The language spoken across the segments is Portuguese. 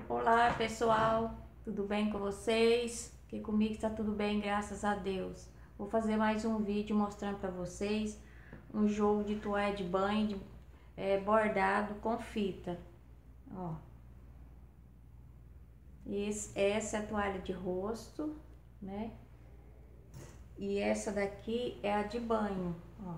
Olá pessoal, tudo bem com vocês? Aqui comigo está tudo bem, graças a Deus. Vou fazer mais um vídeo mostrando para vocês um jogo de toalha de banho bordado com fita. Ó, essa é a toalha de rosto, né? E essa daqui é a de banho, ó.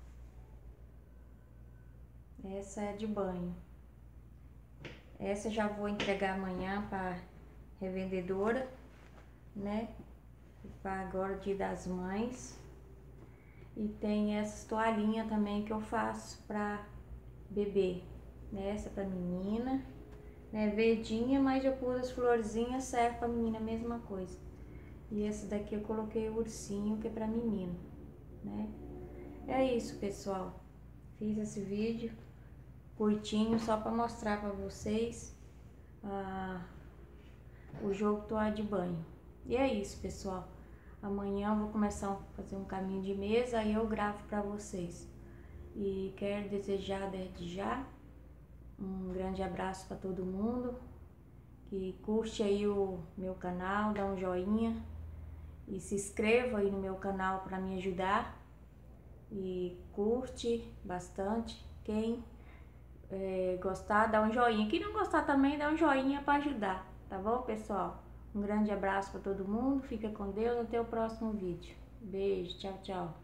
Essa é a de banho. Essa já vou entregar amanhã para revendedora, né? Para agora o Dia das Mães. E tem essas toalhinhas também que eu faço para bebê, né? Essa para menina, né? Verdinha, mas eu pus as florzinhas, serve para menina, a mesma coisa. E essa daqui eu coloquei o ursinho, que é para menino, né? É isso, pessoal. Fiz esse vídeo curtinho só para mostrar para vocês o jogo toalha de banho. E é isso, pessoal. Amanhã eu vou começar a fazer um caminho de mesa, aí eu gravo para vocês. E quero desejar desde já um grande abraço para todo mundo, que curte aí o meu canal, dá um joinha e se inscreva aí no meu canal para me ajudar. E curte bastante. Quem gostar, dá um joinha. Quem não gostar também, dá um joinha para ajudar, tá bom, pessoal? Um grande abraço para todo mundo, fica com Deus, até o próximo vídeo. Beijo, tchau, tchau.